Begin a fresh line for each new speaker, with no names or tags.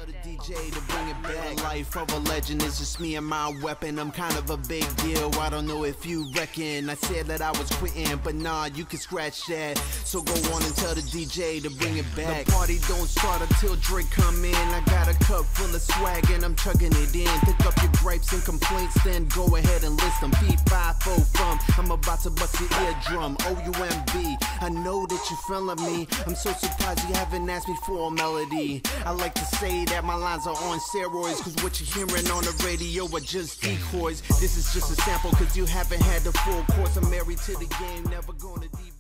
the DJ to bring it back. Life of a legend is just me and my weapon. I'm kind of a big deal, I don't know if you reckon. I said that I was quitting, but nah, you can scratch that. So go on and tell the DJ to bring it back. The party don't start until Drake come in. I got a cup full of swag and I'm chugging it in. Pick up your gripes and complaints, then go ahead and list them. P5-4 from, I'm about to bust your eardrum. OUMB, I know that you feeling me. I'm so surprised you haven't asked me for a melody. I like to say that my lines are on steroids, cause what you're hearing on the radio are just decoys. This is just a sample cause you haven't had the full course. I'm married to the game, never gonna deviate.